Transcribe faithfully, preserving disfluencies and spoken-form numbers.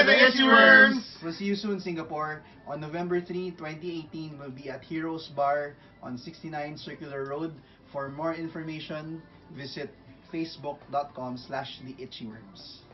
the Itchyworms! We'll see you soon, Singapore. On November third, twenty eighteen, we'll be at Heroes Bar on sixty-nine Circular Road. For more information, visit facebook dot com slash the Itchyworms.